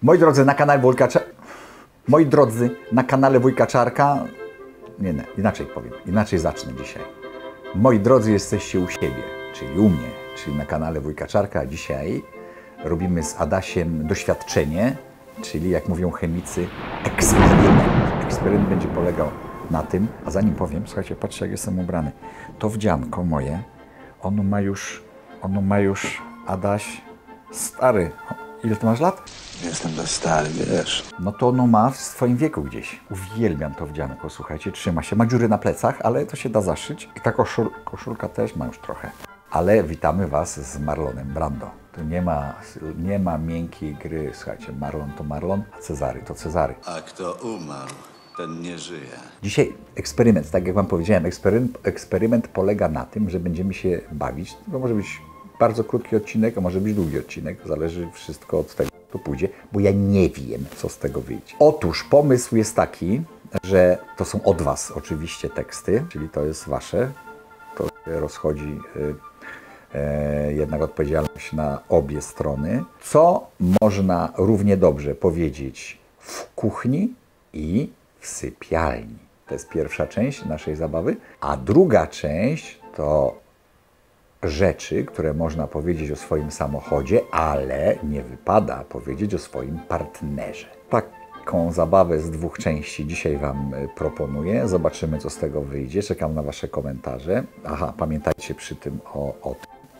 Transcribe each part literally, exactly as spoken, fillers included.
Moi drodzy, na kanale Wujka Czarka... Moi drodzy, na kanale Wujka Czarka... Nie, nie, inaczej powiem, inaczej zacznę dzisiaj. Moi drodzy, jesteście u siebie, czyli u mnie, czyli na kanale Wujka Czarka. A dzisiaj robimy z Adasiem doświadczenie, czyli jak mówią chemicy, eksperyment. Eksperyment będzie polegał na tym, a zanim powiem, słuchajcie, patrzcie jak jestem ubrany. To wdzianko moje, ono ma już, ono ma już, Adaś, stary. Ile ty masz lat? Jestem dość stary, wiesz. No to ono ma w swoim wieku gdzieś. Uwielbiam to wdzianko, słuchajcie, trzyma się. Ma dziury na plecach, ale to się da zaszyć. I ta koszul koszulka też ma już trochę. Ale witamy Was z Marlonem Brando. Tu nie ma, nie ma miękkiej gry. Słuchajcie, Marlon to Marlon, a Cezary to Cezary. A kto umarł, ten nie żyje. Dzisiaj eksperyment, tak jak Wam powiedziałem, eksperyment, eksperyment polega na tym, że będziemy się bawić. To może być bardzo krótki odcinek, a może być długi odcinek. Zależy wszystko od tego, co pójdzie, bo ja nie wiem, co z tego wyjdzie. Otóż pomysł jest taki, że to są od Was oczywiście teksty, czyli to jest Wasze. To się rozchodzi y, y, jednak odpowiedzialność na obie strony. Co można równie dobrze powiedzieć w kuchni i w sypialni. To jest pierwsza część naszej zabawy. A druga część to rzeczy, które można powiedzieć o swoim samochodzie, ale nie wypada powiedzieć o swoim partnerze. Taką zabawę z dwóch części dzisiaj Wam proponuję. Zobaczymy, co z tego wyjdzie. Czekam na Wasze komentarze. Aha, pamiętajcie przy tym o, o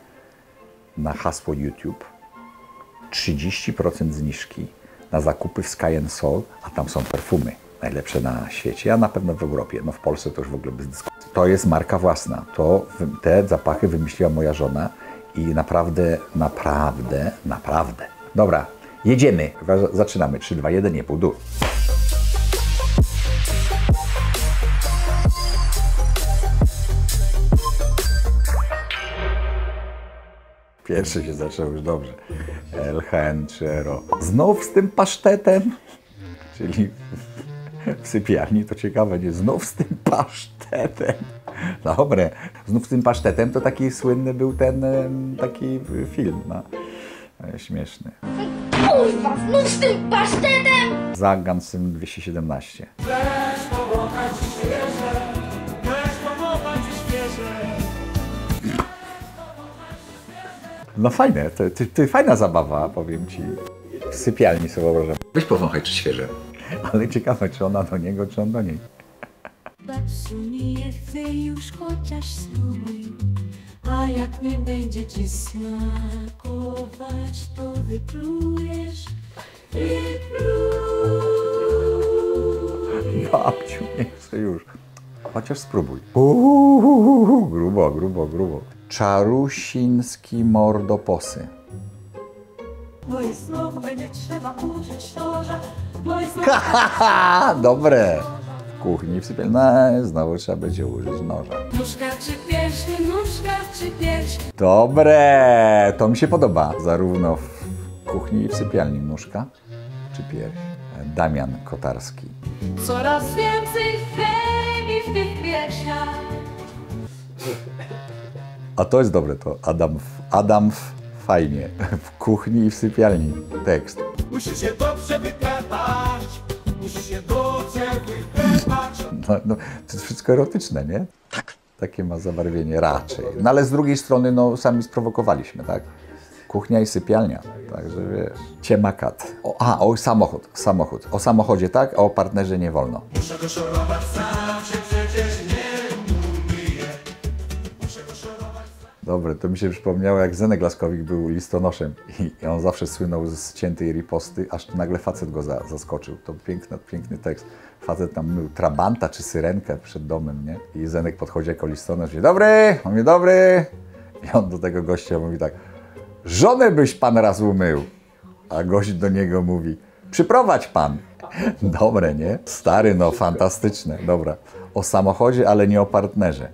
na hasło YouTube. trzydzieści procent zniżki na zakupy w Sky and Soul, a tam są perfumy. Najlepsze na świecie, a na pewno w Europie. No w Polsce to już w ogóle bez dyskusji. To jest marka własna. To, te zapachy wymyśliła moja żona i naprawdę, naprawdę, naprawdę. Dobra, jedziemy. Zaczynamy. trzy, dwa, jeden, nie pół dur. Pierwszy się zaczął już dobrze. L H N czy R O. Znów z tym pasztetem, czyli w sypialni, to ciekawe, nie? Znów z tym pasztetem. Dobre. Znów z tym pasztetem to taki słynny był ten taki film, no. Śmieszny. Kurwa, znów z tym pasztetem! Zagan Syn dwieście siedemnaście. No fajne, to, to, to fajna zabawa, powiem Ci. W sypialni sobie wyobrażam. Weź powąchaj, czy świeże. Ale ciekawe, czy ona do niego, czy on do niej. Babciu, nie chcę już chociaż spróbuj, a jak nie będzie ci smakować, to wyplujesz, wyplujesz. Babciu, nie chcę już. Chociaż spróbuj. Uuu, grubo, grubo, grubo. Czarusiński mordoposy. Bo i znów będzie trzeba użyć noża, bo i znów... Hahaha, dobre. W kuchni, w sypialni, no, znowu trzeba będzie użyć noża. Nóżka czy pierś, nóżka czy pierś. Dobre, to mi się podoba. Zarówno w kuchni i w sypialni nóżka czy pierś. Damian Kotarski. Coraz więcej chemii w tych piersiach. A to jest dobre, to Adam, Adam fajnie. W kuchni i w sypialni. Tekst. Musisz się dobrze wyklepać, musisz się dobrze wyklepać. No, no, to jest wszystko erotyczne, nie? Tak. Takie ma zabarwienie raczej. No ale z drugiej strony, no sami sprowokowaliśmy, tak? Kuchnia i sypialnia, także wiesz. Ciemakat. O, a, o samochód, samochód. O samochodzie tak, a o partnerze nie wolno. Muszę go szorować sam, się przecież nie umyję. Muszę go szorować sam. Dobre, to mi się przypomniało, jak Zenek Laskowik był listonoszem i on zawsze słynął z ciętej riposty, aż tu nagle facet go za, zaskoczył. To piękny, piękny tekst. Facet tam mył trabanta czy syrenkę przed domem, nie? I Zenek podchodzi jako listonosz i mówi, dobry, on mówi, dobry. I on do tego gościa mówi tak, żonę byś pan raz umył. A gość do niego mówi, przyprowadź pan. Dobre, nie? Stary, no fantastyczne, dobra. O samochodzie, ale nie o partnerze.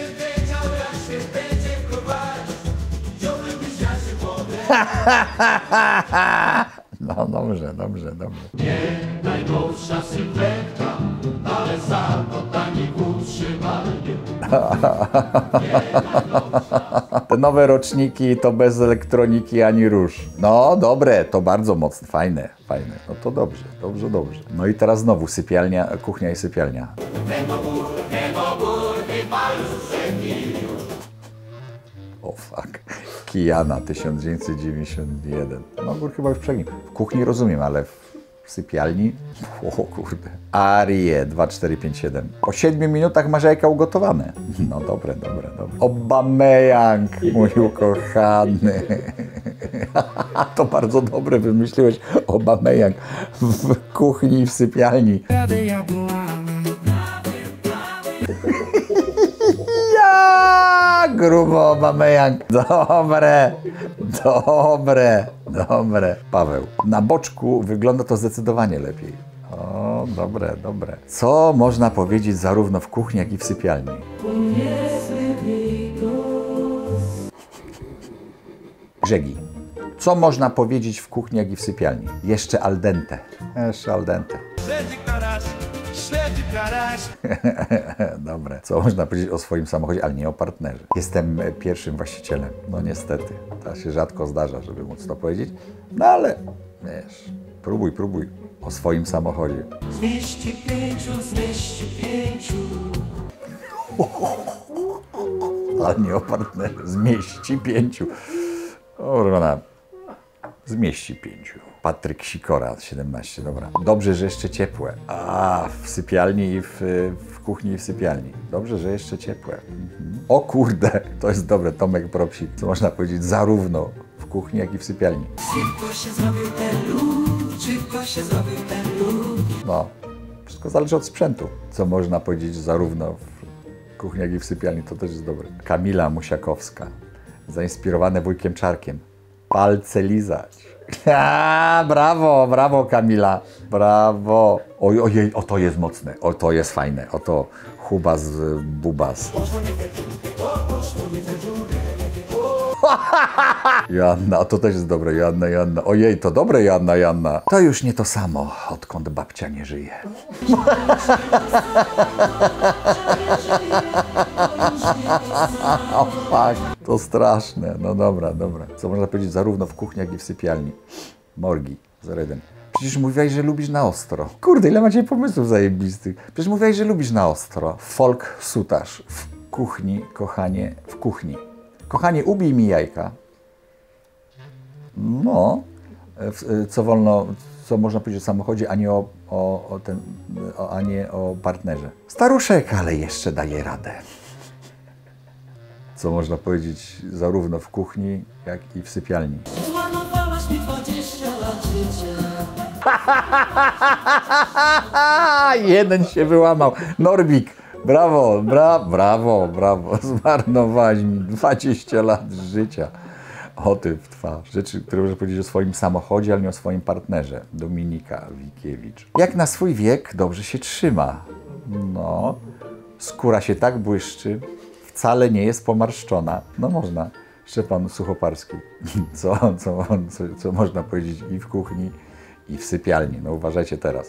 No dobrze, dobrze, dobrze. Nie najnowsza sylwetka, ale za to tanik utrzymanie. Te nowe roczniki to bez elektroniki ani róż. No dobre, to bardzo mocne, fajne, fajne. No to dobrze, dobrze, dobrze. No i teraz znowu sypialnia, kuchnia i sypialnia. O fuck. Kijana tysiąc dziewięćset dziewięćdziesiąt jeden. No gór chyba już przegnił. W kuchni rozumiem, ale w sypialni? O kurde. Arie dwa cztery pięć siedem. Po siedmiu minutach masz jajka ugotowane. No dobre, dobre, dobre. Obameyang, mój ukochany. To bardzo dobre wymyśliłeś. Obameyang w kuchni i w sypialni. Ja, grubo Obameyang. Dobre, dobre, dobre. Paweł, na boczku wygląda to zdecydowanie lepiej. O, dobre, dobre. Co można powiedzieć zarówno w kuchni, jak i w sypialni? Grzegi. Co można powiedzieć w kuchni, jak i w sypialni? Jeszcze al dente. Jeszcze al dente. Dobre. Co można powiedzieć o swoim samochodzie, ale nie o partnerze? Jestem pierwszym właścicielem. No niestety. To się rzadko zdarza, żeby móc to powiedzieć. No ale, wiesz, próbuj, próbuj. O swoim samochodzie. Zmieści pięciu, zmieści pięciu. Ale nie o partnerze. Zmieści pięciu. O, Rona. Zmieści pięciu. Patryk Sikora, siedemnaście, dobra. Dobrze, że jeszcze ciepłe. A, w sypialni i w, w kuchni i w sypialni. Dobrze, że jeszcze ciepłe. Mhm. O kurde, to jest dobre, Tomek Propsik. Co można powiedzieć zarówno w kuchni, jak i w sypialni. Szybko się zrobił ten lód, szybko się zrobił ten lód. No, wszystko zależy od sprzętu. Co można powiedzieć zarówno w kuchni, jak i w sypialni, to też jest dobre. Kamila Musiakowska, zainspirowane wujkiem Czarkiem. Palce lizać. A, brawo, brawo Kamila, brawo. Oj, ojej, o to jest mocne, o to jest fajne, o to Hubas Bubas. Joanna, to też jest dobre, Joanna, Joanna. Ojej, to dobre, Joanna, Joanna. To już nie to samo, odkąd babcia nie żyje. O fuck, to straszne. No dobra, dobra. Co można powiedzieć zarówno w kuchni, jak i w sypialni? Morgi, zero jeden. Przecież mówiłeś, że lubisz na ostro. Kurde, ile macie pomysłów zajebistych. Przecież mówiłeś, że lubisz na ostro. Folk sutasz. W kuchni, kochanie, w kuchni. Kochanie, ubij mi jajka. No. Co wolno, co można powiedzieć o samochodzie, a nie o, o, o, ten, o, a nie o partnerze. Staruszek, ale jeszcze daje radę. Co można powiedzieć zarówno w kuchni, jak i w sypialni. Zmarnowałaś mi dwadzieścia lat życia. Jeden się wyłamał. Norbik, brawo, bra, brawo, brawo. Zmarnowałaś mi dwadzieścia lat życia. O ty w twarz. Rzeczy, które można powiedzieć o swoim samochodzie, ale nie o swoim partnerze. Dominika Wikiewicz. Jak na swój wiek dobrze się trzyma. No, skóra się tak błyszczy, wcale nie jest pomarszczona. No można. Szczepan Suchoparski. Co, co, co, co można powiedzieć i w kuchni, i w sypialni. No uważajcie teraz.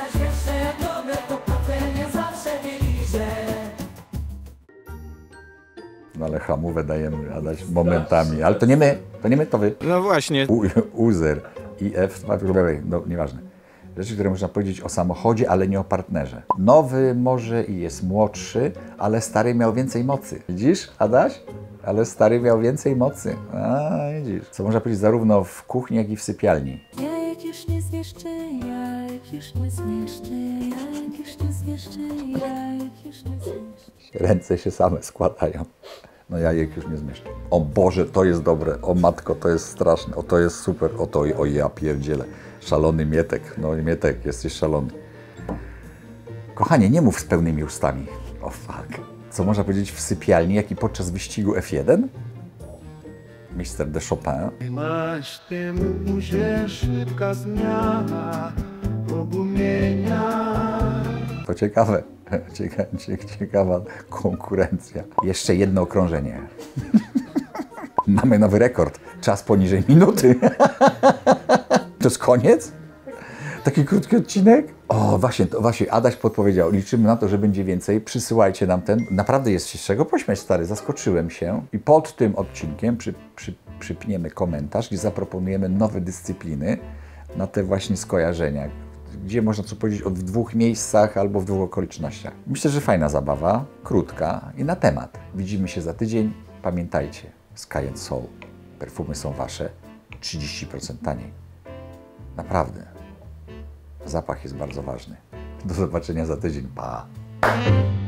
No ale hamówę dajemy, Adaś, momentami. Ale to nie my, to nie my, to wy. No właśnie. U, uzer, I F, no nieważne. Rzeczy, które można powiedzieć o samochodzie, ale nie o partnerze. Nowy może i jest młodszy, ale stary miał więcej mocy. Widzisz, Adaś? Ale stary miał więcej mocy. A, widzisz. Co można powiedzieć zarówno w kuchni, jak i w sypialni. Jajek już nie zmieszczę, jajek już nie zmieszczę, jajek już nie zmieszczę, jajek już nie zmieszczę. Ręce się same składają. No jajek już nie zmieszczę. O Boże, to jest dobre. O matko, to jest straszne. O, to jest super. O to, o ja pierdzielę. Szalony Mietek. No Mietek, jesteś szalony. Kochanie, nie mów z pełnymi ustami. O fuck. Co można powiedzieć w sypialni, jak i podczas wyścigu F jeden? mister de Chopin. Masz tym buzie szybka zmiana ogumienia. To ciekawe. Cieka, ciekawa konkurencja. Jeszcze jedno okrążenie. Mamy nowy rekord. Czas poniżej minuty. To jest koniec? Taki krótki odcinek? O, właśnie, to właśnie, Adaś podpowiedział. Liczymy na to, że będzie więcej. Przysyłajcie nam ten. Naprawdę jest się z czego pośmiać, stary. Zaskoczyłem się. I pod tym odcinkiem przy, przy, przypniemy komentarz, gdzie zaproponujemy nowe dyscypliny na te właśnie skojarzenia, gdzie można co powiedzieć o w dwóch miejscach albo w dwóch okolicznościach. Myślę, że fajna zabawa, krótka i na temat. Widzimy się za tydzień. Pamiętajcie, Sky and Soul. Perfumy są wasze trzydzieści procent taniej. Naprawdę. Zapach jest bardzo ważny. Do zobaczenia za tydzień. Pa!